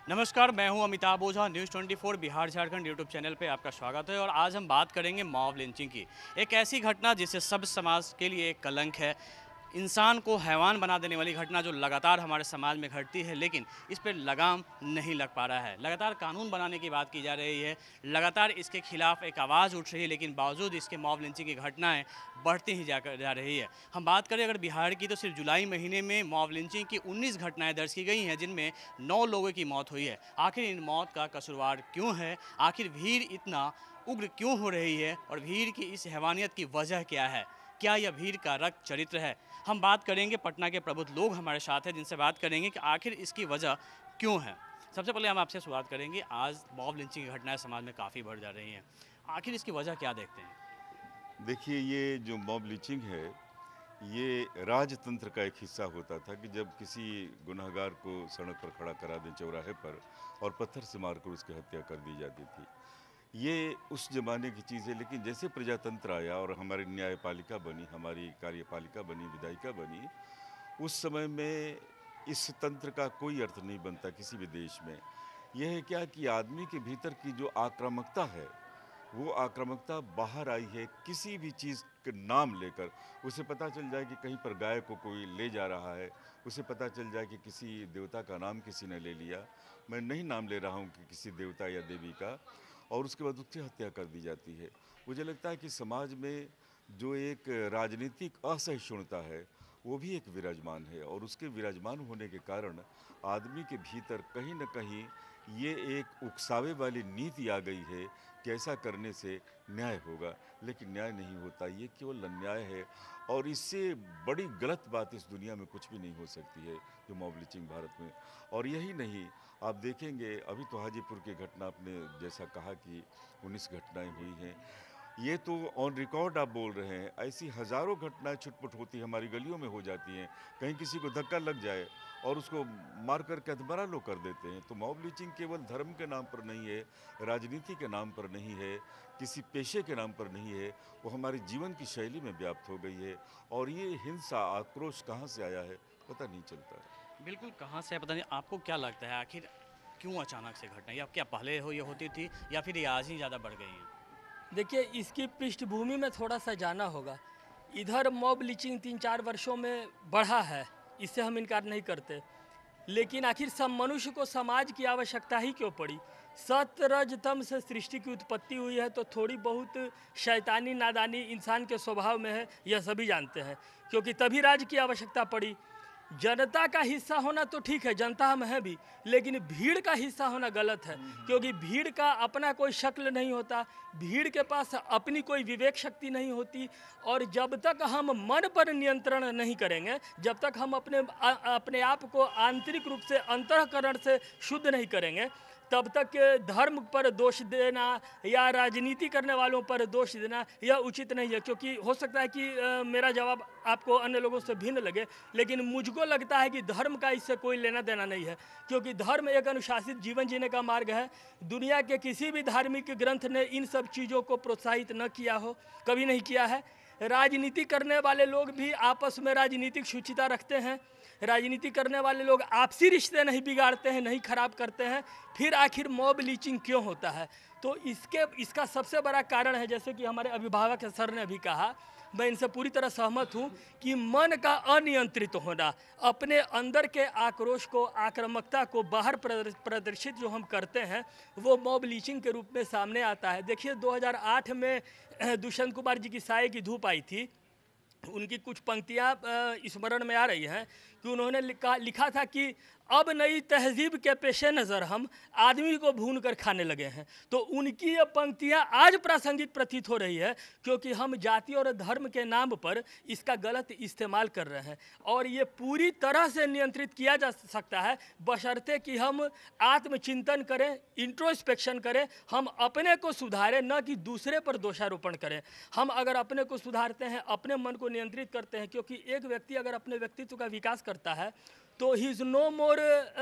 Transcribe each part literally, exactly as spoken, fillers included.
नमस्कार, मैं हूं अमिताभ ओझा। न्यूज़ चौबीस बिहार झारखंड यूट्यूब चैनल पे आपका स्वागत है। और आज हम बात करेंगे मॉब लिंचिंग की। एक ऐसी घटना जिससे सब समाज के लिए एक कलंक है, इंसान को हैवान बना देने वाली घटना जो लगातार हमारे समाज में घटती है, लेकिन इस पर लगाम नहीं लग पा रहा है। लगातार कानून बनाने की बात की जा रही है, लगातार इसके खिलाफ एक आवाज़ उठ रही है, लेकिन बावजूद इसके मॉब लिंचिंग की घटनाएं बढ़ती ही जा जा रही है। हम बात करें अगर बिहार की, तो सिर्फ जुलाई महीने में मॉब लिंचिंग की उन्नीस घटनाएं दर्ज की गई हैं, जिनमें नौ लोगों की मौत हुई है। आखिर इन मौत का कसूरवार क्यों है? आखिर भीड़ इतना उग्र क्यों हो रही है? और भीड़ की इस हैवानियत की वजह क्या है? क्या यह भीड़ का रक्त चरित्र है? हम बात करेंगे, पटना के प्रबुद्ध लोग हमारे साथ हैं जिनसे बात करेंगे कि आखिर इसकी वजह क्यों है। सबसे पहले हम आपसे शुरुआत करेंगे। आज मॉब लिंचिंग की घटनाएं समाज में काफ़ी बढ़ जा रही हैं, आखिर इसकी वजह क्या देखते हैं? देखिए, ये जो मॉब लिंचिंग है, ये राजतंत्र का एक हिस्सा होता था कि जब किसी गुनहगार को सड़क पर खड़ा करा दें चौराहे पर और पत्थर से मारकर उसकी हत्या कर दी जाती थी। ये उस ज़माने की चीज़ है, लेकिन जैसे प्रजातंत्र आया और हमारी न्यायपालिका बनी, हमारी कार्यपालिका बनी, विधायिका बनी, उस समय में इस तंत्र का कोई अर्थ नहीं बनता किसी भी देश में। यह है क्या कि आदमी के भीतर की जो आक्रामकता है, वो आक्रामकता बाहर आई है किसी भी चीज़ के नाम लेकर। उसे पता चल जाए कि कहीं पर गाय को कोई ले जा रहा है, उसे पता चल जाए कि किसी देवता का नाम किसी ने ले लिया, मैं नहीं नाम ले रहा हूँ कि किसी देवता या देवी का, और उसके बाद उसकी हत्या कर दी जाती है। मुझे लगता है कि समाज में जो एक राजनीतिक असहिष्णुता है, वो भी एक विराजमान है, और उसके विराजमान होने के कारण आदमी के भीतर कहीं न कहीं ये एक उकसावे वाली नीति आ गई है कि ऐसा करने से न्याय होगा, लेकिन न्याय नहीं होता, ये केवल अन्याय है। और इससे बड़ी गलत बात इस दुनिया में कुछ भी नहीं हो सकती है, जो मॉब लिंचिंग भारत में। और यही नहीं, आप देखेंगे अभी तो हाजीपुर की घटना, आपने जैसा कहा कि उन्नीस घटनाएं हुई हैं, ये तो ऑन रिकॉर्ड आप बोल रहे हैं। ऐसी हज़ारों घटनाएं छुटपुट होती हमारी गलियों में हो जाती हैं। कहीं किसी को धक्का लग जाए और उसको मार कर के अधमरा लो कर देते हैं। तो मॉब लिंचिंग केवल धर्म के नाम पर नहीं है, राजनीति के नाम पर नहीं है, किसी पेशे के नाम पर नहीं है, वो हमारे जीवन की शैली में व्याप्त हो गई है। और ये हिंसा, आक्रोश कहाँ से आया है पता नहीं चलता है। बिल्कुल, कहाँ से है पता नहीं। आपको क्या लगता है, आखिर क्यों अचानक से घटना? या क्या पहले हो ये होती थी, या फिर ये आज ही ज़्यादा बढ़ गई है? देखिए, इसकी पृष्ठभूमि में थोड़ा सा जाना होगा। इधर मॉब लिंचिंग तीन चार वर्षों में बढ़ा है, इससे हम इनकार नहीं करते, लेकिन आखिर सब मनुष्य को समाज की आवश्यकता ही क्यों पड़ी? सतरजतम से सृष्टि की उत्पत्ति हुई है, तो थोड़ी बहुत शैतानी नादानी इंसान के स्वभाव में है, यह सभी जानते हैं, क्योंकि तभी राज्य की आवश्यकता पड़ी। जनता का हिस्सा होना तो ठीक है, जनता हम हैं भी, लेकिन भीड़ का हिस्सा होना गलत है, क्योंकि भीड़ का अपना कोई शक्ल नहीं होता, भीड़ के पास अपनी कोई विवेक शक्ति नहीं होती। और जब तक हम मन पर नियंत्रण नहीं करेंगे, जब तक हम अपने आ, अपने आप को आंतरिक रूप से अंतःकरण से शुद्ध नहीं करेंगे, तब तक धर्म पर दोष देना या राजनीति करने वालों पर दोष देना यह उचित नहीं है। क्योंकि हो सकता है कि आ, मेरा जवाब आपको अन्य लोगों से भिन्न लगे, लेकिन मुझको लगता है कि धर्म का इससे कोई लेना देना नहीं है, क्योंकि धर्म एक अनुशासित जीवन जीने का मार्ग है। दुनिया के किसी भी धार्मिक ग्रंथ ने इन सब चीज़ों को प्रोत्साहित न किया हो, कभी नहीं किया है। राजनीति करने वाले लोग भी आपस में राजनीतिक शुचिता रखते हैं, राजनीति करने वाले लोग आपसी रिश्ते नहीं बिगाड़ते हैं, नहीं खराब करते हैं, फिर आखिर मॉब लिंचिंग क्यों होता है? तो इसके इसका सबसे बड़ा कारण है, जैसे कि हमारे अभिभावक सर ने अभी कहा, मैं इनसे पूरी तरह सहमत हूँ, कि मन का अनियंत्रित होना, अपने अंदर के आक्रोश को, आक्रामकता को बाहर प्रदर्शित जो हम करते हैं, वो मॉब लिंचिंग के रूप में सामने आता है। देखिए, दो हज़ार आठ में दुष्यंत कुमार जी की साये की धूप आई थी, उनकी कुछ पंक्तियाँ स्मरण में आ रही हैं कि उन्होंने लिखा लिखा था कि अब नई तहजीब के पेशे नज़र हम आदमी को भून कर खाने लगे हैं। तो उनकी ये पंक्तियाँ आज प्रासंगिक प्रतीत हो रही है, क्योंकि हम जाति और धर्म के नाम पर इसका गलत इस्तेमाल कर रहे हैं, और ये पूरी तरह से नियंत्रित किया जा सकता है, बशर्ते कि हम आत्मचिंतन करें, इंट्रोस्पेक्शन करें, हम अपने को सुधारें, न कि दूसरे पर दोषारोपण करें। हम अगर अपने को सुधारते हैं, अपने मन को नियंत्रित करते हैं, क्योंकि एक व्यक्ति अगर अपने व्यक्तित्व का विकास करता है, तो he is no more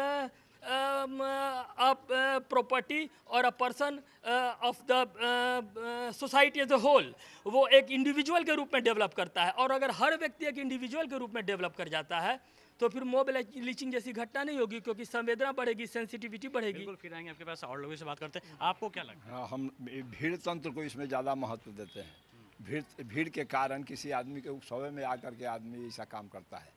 property और a person of the society as a whole. वो एक इंडिविजुअल के रूप में डेवलप करता है, और अगर हर व्यक्ति एक इंडिविजुअल के रूप में डेवलप कर जाता है, तो फिर मॉब लीचिंग जैसी घटना नहीं होगी, क्योंकि संवेदना बढ़ेगी, सेंसिटिविटी बढ़ेगी। बिल्कुल, फिर आएंगे आपके पास और लोगों से बात करते हैं। आपको क्या लगता है? हाँ, हम भीड़ तंत्र को इसमें ज़्यादा महत्व देते हैं। भीड़ भीड़ के कारण किसी आदमी के उकसावे में आकर के आदमी ऐसा काम करता है।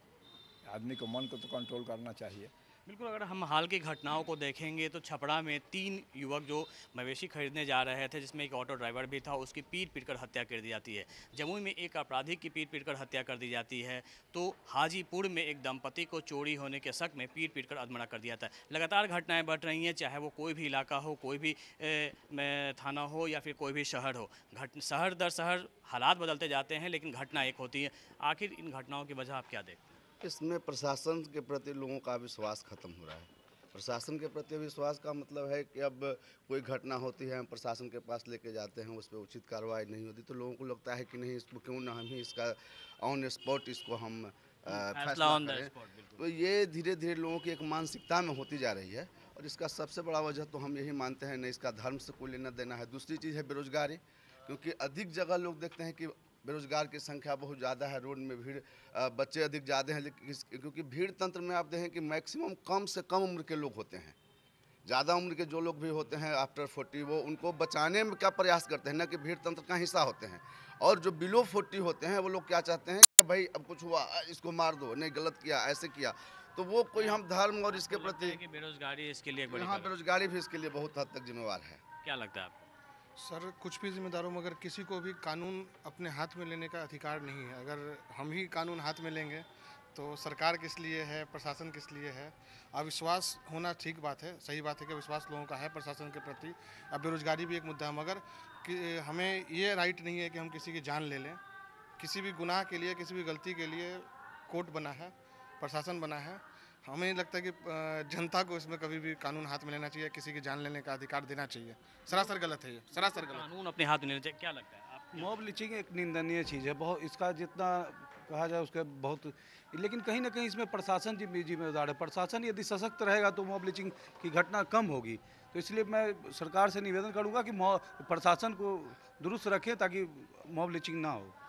आदमी को मन को तो कंट्रोल करना चाहिए। बिल्कुल, अगर हम हाल की घटनाओं को देखेंगे तो छपरा में तीन युवक जो मवेशी खरीदने जा रहे थे, जिसमें एक ऑटो ड्राइवर भी था, उसकी पीट पीट कर हत्या कर दी जाती है। जमुई में एक अपराधी की पीट पीट कर हत्या कर दी जाती है। तो हाजीपुर में एक दंपति को चोरी होने के शक में पीट पीट कर अधमरा कर दिया जाता है। लगातार घटनाएं बढ़ रही हैं, चाहे वो कोई भी इलाका हो, कोई भी ए, में थाना हो या फिर कोई भी शहर हो। घट शहर दर शहर हालात बदलते जाते हैं, लेकिन घटना एक होती है। आखिर इन घटनाओं की वजह आप क्या देखते हैं? इसमें प्रशासन के प्रति लोगों का विश्वास खत्म हो रहा है। प्रशासन के प्रति विश्वास का मतलब है कि अब कोई घटना होती है, हम प्रशासन के पास लेके जाते हैं, उस पर उचित कार्रवाई नहीं होती तो लोगों को लगता है कि नहीं, इसको क्यों ना हम ही इसका ऑन स्पॉट इसको हम अ, फैसला on the करें। spot, बिल्कुल। तो ये धीरे धीरे लोगों की एक मानसिकता में होती जा रही है, और इसका सबसे बड़ा वजह तो हम यही मानते हैं, नहीं इसका धर्म से कोई लेना देना है। दूसरी चीज़ है बेरोजगारी, क्योंकि अधिक जगह लोग देखते हैं कि बेरोजगार की संख्या बहुत ज़्यादा है, रोड में भीड़, अ, बच्चे अधिक ज़्यादा हैं, लेकिन इस- क्योंकि भीड़ तंत्र में आप देखें कि मैक्सिमम कम से कम उम्र के लोग होते हैं। ज़्यादा उम्र के जो लोग भी होते हैं आफ्टर फोर्टी, वो उनको बचाने में क्या प्रयास करते हैं, न कि भीड़ तंत्र का हिस्सा होते हैं। और जो बिलो फोर्टी होते हैं वो लोग क्या चाहते हैं कि भाई अब कुछ हुआ इसको मार दो, नहीं गलत किया, ऐसे किया। तो वो कोई हम धर्म और इसके लगता है प्रति, कि बेरोजगारी इसके लिए एक बड़ी यहाँ कारण- बेरोजगारी भी इसके लिए बहुत हद तक जिम्मेवार है। क्या लगता है आपको? सर, कुछ भी जिम्मेदारों मगर किसी को भी कानून अपने हाथ में लेने का अधिकार नहीं है। अगर हम ही कानून हाथ में लेंगे तो सरकार किस लिए है, प्रशासन किस लिए है। अविश्वास होना ठीक बात है, सही बात है कि विश्वास लोगों का है प्रशासन के प्रति। अब बेरोजगारी भी एक मुद्दा है, मगर कि हमें ये राइट नहीं है कि हम किसी की जान ले लें। किसी भी गुनाह के लिए, किसी भी गलती के लिए कोर्ट बना है, प्रशासन बना है। हमें नहीं लगता कि अ, जनता को इसमें कभी भी कानून हाथ में लेना चाहिए, किसी की जान लेने का अधिकार देना चाहिए। सरासर गलत है ये, सरासर गलत। कानून अपने हाथ में लेना चाहिए, क्या लगता है आप? मॉब लिचिंग एक निंदनीय चीज़ है, बहुत इसका जितना कहा जाए उसका बहुत, लेकिन कहीं ना कहीं इसमें प्रशासन जिम्मे जिम्मेदार है। प्रशासन यदि सशक्त रहेगा तो मॉब लिचिंग की घटना कम होगी। तो इसलिए मैं सरकार से निवेदन करूंगा कि मॉब प्रशासन को दुरुस्त रखें ताकि मॉब लिचिंग ना हो।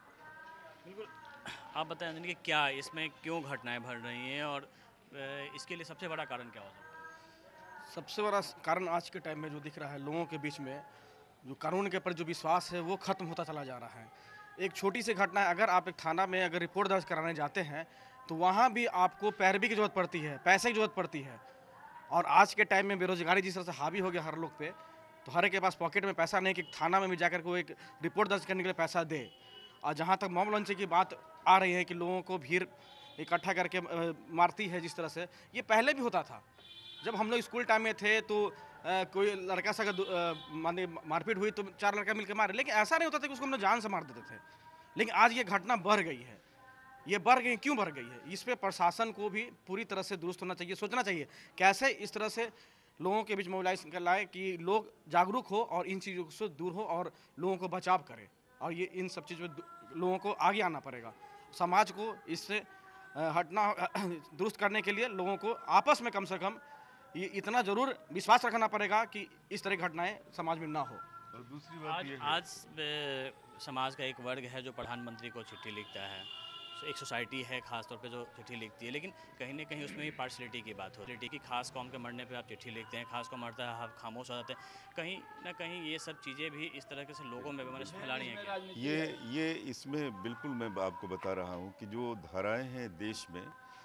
बिल्कुल, आप बताएं कि क्या इसमें क्यों घटनाएं बढ़ रही हैं और अ, इसके लिए सबसे बड़ा कारण क्या हो सकता है? सबसे बड़ा कारण आज के टाइम में जो दिख रहा है लोगों के बीच में, जो कानून के प्रति जो विश्वास है वो खत्म होता चला जा रहा है। एक छोटी सी घटना है, अगर आप एक थाना में अगर रिपोर्ट दर्ज कराने जाते हैं तो वहाँ भी आपको पैरवी की जरूरत पड़ती है, पैसे की जरूरत पड़ती है। और आज के टाइम में बेरोजगारी जिस तरह से हावी हो गया हर लोग पे, तो हर एक के पास पॉकेट में पैसा नहीं कि थाना में भी जाकर के वो एक रिपोर्ट दर्ज करने के लिए पैसा दे। और जहाँ तक मॉब लॉन्चिंग की बात आ रही है कि लोगों को भीड़ इकट्ठा करके अ, मारती है जिस तरह से, ये पहले भी होता था। जब हम लोग स्कूल टाइम में थे तो आ, कोई लड़का से अगर माने मारपीट हुई तो चार लड़का मिलकर मारे, लेकिन ऐसा नहीं होता था कि उसको हम लोग जान से मार देते थे। लेकिन आज ये घटना बढ़ गई है। ये बढ़ गई, क्यों बढ़ गई है? इस पे प्रशासन को भी पूरी तरह से दुरुस्त होना चाहिए, सोचना चाहिए कैसे इस तरह से लोगों के बीच मोबिलाइज कर लाए कि लोग जागरूक हो और इन चीज़ों से दूर हो और लोगों को बचाव करें। और ये इन सब चीज़ों में लोगों को आगे आना पड़ेगा। समाज को इससे अ, हटना दुरुस्त करने के लिए लोगों को आपस में कम से कम ये इतना ज़रूर विश्वास रखना पड़ेगा कि इस तरह की घटनाएं समाज में ना हो। और दूसरी बात आज ये है, आज अ, समाज का एक वर्ग है जो प्रधानमंत्री को चिट्ठी लिखता है। एक सोसाइटी है खासतौर पे जो चिट्ठी लिखती है, लेकिन कहीं ना कहीं उसमें भी पार्शलिटी की बात होती है कि खास कौम के मरने पे आप चिट्ठी लिखते हैं, खास कौम मरता है आप खामोश हो जाते हैं। कहीं ना कहीं ये सब चीज़ें भी इस तरह से लोगों में बेमनस फैला रही हैं क्या? ये ये इसमें बिल्कुल मैं आपको बता रहा हूँ कि जो धाराएं हैं देश में,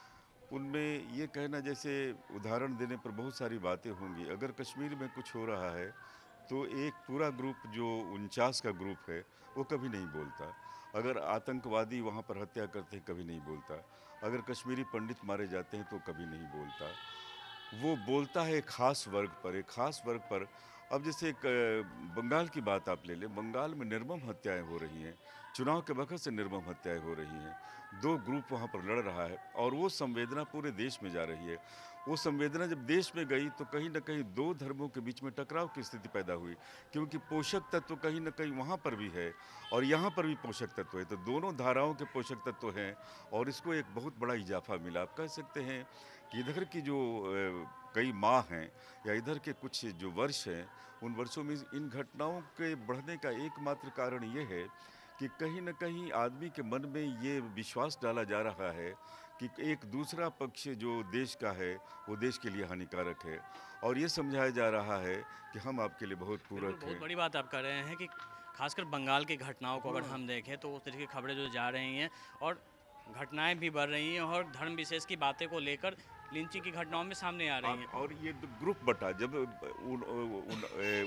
उनमें ये कहना, जैसे उदाहरण देने पर बहुत सारी बातें होंगी। अगर कश्मीर में कुछ हो रहा है तो एक पूरा ग्रुप जो उनचास का ग्रुप है वो कभी नहीं बोलता। अगर आतंकवादी वहाँ पर हत्या करते हैं कभी नहीं बोलता। अगर कश्मीरी पंडित मारे जाते हैं तो कभी नहीं बोलता। वो बोलता है एक खास वर्ग पर, एक खास वर्ग पर। अब जैसे एक अ, बंगाल की बात आप ले लें, बंगाल में निर्मम हत्याएं हो रही हैं, चुनाव के वक्त से निर्मम हत्याएं हो रही हैं। दो ग्रुप वहाँ पर लड़ रहा है और वो संवेदना पूरे देश में जा रही है। वो संवेदना जब देश में गई तो कहीं ना कहीं दो धर्मों के बीच में टकराव की स्थिति पैदा हुई, क्योंकि पोषक तत्व कहीं ना कहीं वहाँ पर भी है और यहाँ पर भी पोषक तत्व है। तो दोनों धाराओं के पोषक तत्व हैं और इसको एक बहुत बड़ा इजाफा मिला। आप कह सकते हैं कि इधर की जो अ, कई माह हैं या इधर के कुछ जो वर्ष हैं, उन वर्षों में इन घटनाओं के बढ़ने का एकमात्र कारण ये है कि कहीं न कहीं आदमी के मन में ये विश्वास डाला जा रहा है कि एक दूसरा पक्ष जो देश का है वो देश के लिए हानिकारक है, और ये समझाया जा रहा है कि हम आपके लिए बहुत पूरक बहुत हैं। बड़ी बात आप कर रहे हैं कि खासकर बंगाल की घटनाओं को अगर हम देखें तो उस तरह की खबरें जो जा रही हैं और घटनाएं भी बढ़ रही हैं और धर्म विशेष की बातें को लेकर लिंचिंग की घटनाओं में सामने आ रही हैं। और ये ग्रुप बटा जब उन, उन,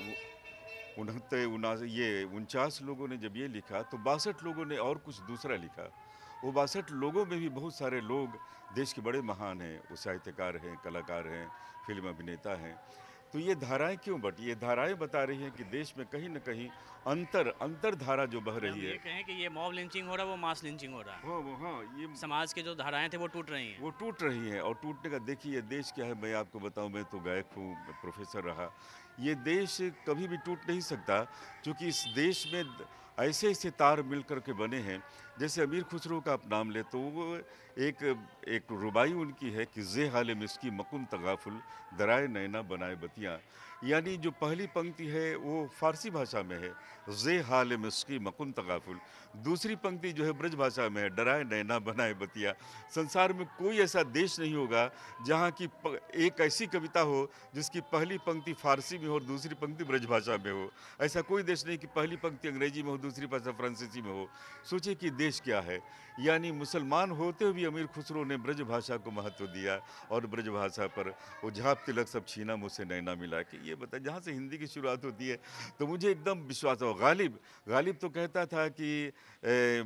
उनहत्तर उना ये उनचास लोगों ने जब ये लिखा तो बासठ लोगों ने और कुछ दूसरा लिखा। वो बासठ लोगों में भी बहुत सारे लोग देश के बड़े महान हैं, वो साहित्यकार हैं, कलाकार हैं, फिल्म अभिनेता हैं। तो ये धाराएं क्यों बटी? ये धाराएं बता रही हैं कि देश में कहीं न कहीं अंतर अंतर धारा जो बह रही है। ये कहें कि ये मॉब लिंचिंग हो रहा है, वो मास लिंचिंग हो रहा है। हाँ वो हाँ ये समाज के जो धाराएं थे वो टूट रही हैं। वो टूट रही हैं, और टूटने का देखिए ये देश क्या है। मैं आपको बताऊं, मैं तो गायक हूँ, प्रोफेसर रहा। ये देश कभी भी टूट नहीं सकता, क्योंकि इस देश में ऐसे ऐसे तार मिल कर के बने हैं। जैसे अमीर खुसरो का आप नाम ले तो वो एक एक रुबाई उनकी है कि जे हाल मिस्की मकुन तगाफुल दराए नैना बनाए बतियाँ, यानी जो पहली पंक्ति है वो फारसी भाषा में है, जे हाल मिस्की मकुन तगाफुल। दूसरी पंक्ति जो है ब्रज भाषा में है, डराए नैना बनाए बतिया। संसार में कोई ऐसा देश नहीं होगा जहाँ की एक ऐसी कविता हो जिसकी पहली पंक्ति फारसी में हो और दूसरी पंक्ति ब्रज भाषा में हो। ऐसा कोई देश नहीं कि पहली पंक्ति अंग्रेजी में हो, दूसरी भाषा फ्रांसीसी में हो। सोचिए कि देश क्या है। यानी मुसलमान होते हुए भी अमीर खुसरो ने ब्रज भाषा को महत्व दिया, और ब्रज भाषा पर वो झाप तिलक सब छीना मुझसे नैना मिला। कि ये बता, जहाँ से हिंदी की शुरुआत होती है तो मुझे एकदम विश्वास हो। गालिब गालिब तो कहता था कि ए,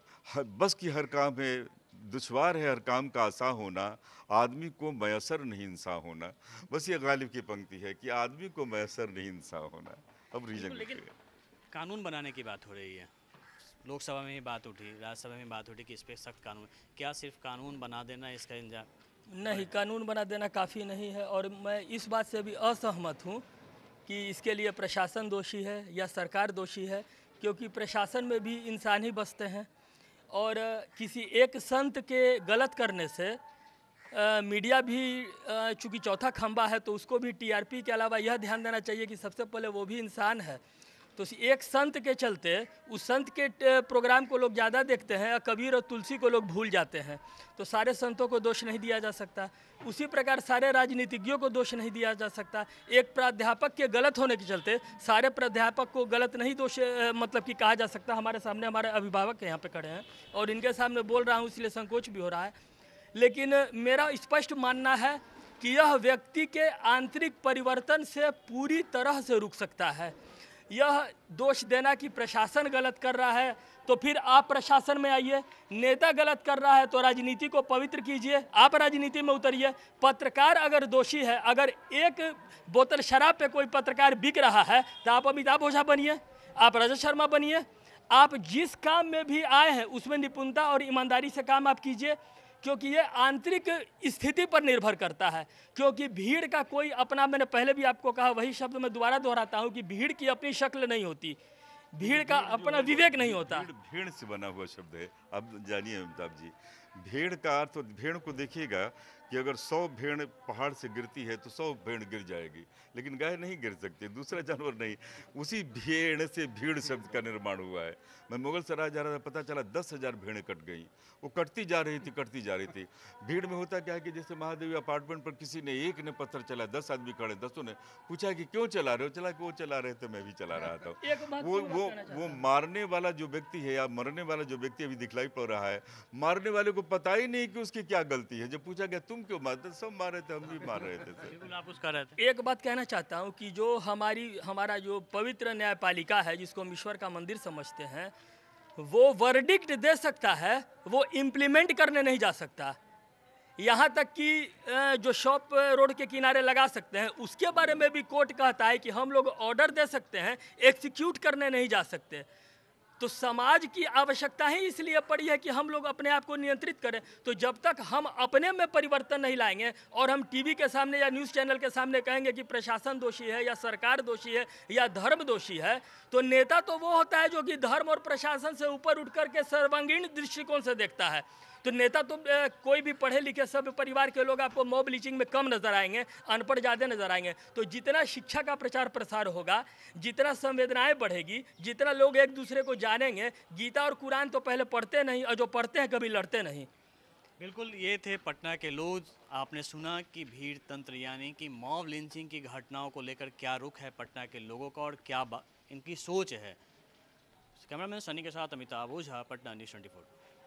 बस की हर काम है, दुश्वार है हर काम का आसा होना, आदमी को मयसर नहीं इंसान होना। बस ये गालिब की पंक्ति है कि आदमी को मयसर नहीं इंसान होना। अब रीजन लेकिन कानून बनाने की बात हो रही है, लोकसभा में ही बात उठी, राज्यसभा में बात उठी कि इस पर सख्त कानून। क्या सिर्फ कानून बना देना इसका इंजाम? नहीं, कानून बना देना काफ़ी नहीं है, और मैं इस बात से भी असहमत हूँ कि इसके लिए प्रशासन दोषी है या सरकार दोषी है, क्योंकि प्रशासन में भी इंसान ही बसते हैं। और किसी एक संत के गलत करने से आ, मीडिया भी चूँकि चौथा खंबा है तो उसको भी टीआरपी के अलावा यह ध्यान देना चाहिए कि सबसे पहले वो भी इंसान है। तो एक संत के चलते उस संत के प्रोग्राम को लोग ज़्यादा देखते हैं और कबीर और तुलसी को लोग भूल जाते हैं। तो सारे संतों को दोष नहीं दिया जा सकता। उसी प्रकार सारे राजनीतिज्ञों को दोष नहीं दिया जा सकता। एक प्राध्यापक के गलत होने के चलते सारे प्राध्यापक को गलत नहीं दोष मतलब कि कहा जा सकता। हमारे सामने हमारे अभिभावक यहाँ पे खड़े हैं और इनके सामने बोल रहा हूँ, इसलिए संकोच भी हो रहा है। लेकिन मेरा स्पष्ट मानना है कि यह व्यक्ति के आंतरिक परिवर्तन से पूरी तरह से रुक सकता है। यह दोष देना कि प्रशासन गलत कर रहा है तो फिर आप प्रशासन में आइए, नेता गलत कर रहा है तो राजनीति को पवित्र कीजिए, आप राजनीति में उतरिए। पत्रकार अगर दोषी है, अगर एक बोतल शराब पे कोई पत्रकार बिक रहा है तो आप अमिताभ ओझा बनिए, आप रजत शर्मा बनिए। आप जिस काम में भी आए हैं उसमें निपुणता और ईमानदारी से काम आप कीजिए, क्योंकि ये आंतरिक स्थिति पर निर्भर करता है। क्योंकि भीड़ का कोई अपना, मैंने पहले भी आपको कहा, वही शब्द मैं दोबारा दोहराता हूँ कि भीड़ की अपनी शक्ल नहीं होती, भीड़ का अपना विवेक नहीं होता। भीड़ भेड़ से बना हुआ शब्द है। अब जानिए अमिताभ जी, भेड़ का अर्थ, तो भेड़ को देखिएगा कि अगर सौ भेड़ पहाड़ से गिरती है तो सौ भेड़ गिर जाएगी, लेकिन गाय नहीं गिर सकती, दूसरा जानवर नहीं। उसी भेड़ से भीड़ शब्द का निर्माण हुआ है। मैं मुगल सराय जा रहा था, पता चला दस हजार भेड़ें कट गई। वो कटती जा रही थी कटती जा रही थी। भीड़ में होता क्या है कि जैसे महादेवी अपार्टमेंट पर किसी ने एक ने पत्थर चला, दस आदमी खड़े, दसों ने पूछा कि क्यों चला रहे हो? चला कि वो चला रहे थे, मैं भी चला रहा था। वो वो वो मारने वाला जो व्यक्ति है या मरने वाला जो व्यक्ति अभी दिखलाई पड़ रहा है, मारने वाले को पता ही नहीं कि उसकी क्या गलती है। जब पूछा गया तुम क्यों मारते, सब मार रहे थे, हम भी मार रहे थे। बिल्कुल आप उसका रहे थे। एक बात कहना चाहता हूँ कि जो हमारी हमारा जो पवित्र न्यायपालिका है, जिसको हम ईश्वर का मंदिर समझते हैं, वो वर्डिक्ट दे सकता है, वो इम्प्लीमेंट करने नहीं जा सकता। यहाँ तक कि जो शॉप रोड के किनारे लगा सकते हैं उसके बारे में भी कोर्ट कहता है कि हम लोग ऑर्डर दे सकते हैं, एग्जीक्यूट करने नहीं जा सकते। तो समाज की आवश्यकता ही इसलिए पड़ी है कि हम लोग अपने आप को नियंत्रित करें। तो जब तक हम अपने में परिवर्तन नहीं लाएंगे और हम टीवी के सामने या न्यूज़ चैनल के सामने कहेंगे कि प्रशासन दोषी है या सरकार दोषी है या धर्म दोषी है, तो नेता तो वो होता है जो कि धर्म और प्रशासन से ऊपर उठ कर के सर्वांगीण दृष्टिकोण से देखता है। तो नेता तो कोई भी पढ़े लिखे सब परिवार के लोग आपको मॉब लिंचिंग में कम नजर आएंगे, अनपढ़ ज़्यादा नजर आएंगे। तो जितना शिक्षा का प्रचार प्रसार होगा, जितना संवेदनाएं बढ़ेगी, जितना लोग एक दूसरे को जानेंगे। गीता और कुरान तो पहले पढ़ते नहीं, और जो पढ़ते हैं कभी लड़ते नहीं। बिल्कुल, ये थे पटना के लोग। आपने सुना कि भीड़ तंत्र यानी कि मॉब लिंचिंग की घटनाओं को लेकर क्या रुख है पटना के लोगों का और क्या बा- इनकी सोच है। कैमरामैन सनी के साथ अमिताभ ओझा, पटना न्यूज़ चौबीस।